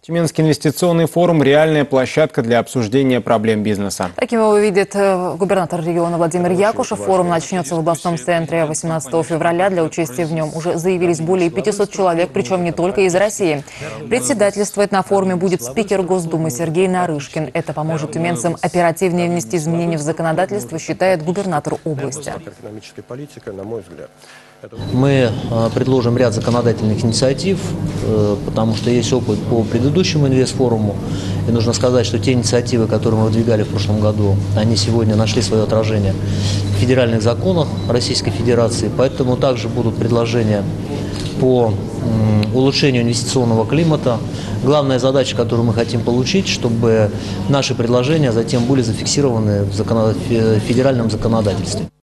Тюменский инвестиционный форум – реальная площадка для обсуждения проблем бизнеса. Таким его видит губернатор региона Владимир Якушев. Форум начнется в областном центре 18 февраля. Для участия в нем уже заявились более 500 человек, причем не только из России. Председательствовать на форуме будет спикер Госдумы Сергей Нарышкин. Это поможет тюменцам оперативнее внести изменения в законодательство, считает губернатор области. Мы предложим ряд законодательных инициатив, потому что есть опыт по предыдущему инвестфоруму. И нужно сказать, что те инициативы, которые мы выдвигали в прошлом году, они сегодня нашли свое отражение в федеральных законах Российской Федерации. Поэтому также будут предложения по улучшению инвестиционного климата. Главная задача, которую мы хотим получить, чтобы наши предложения затем были зафиксированы в федеральном законодательстве.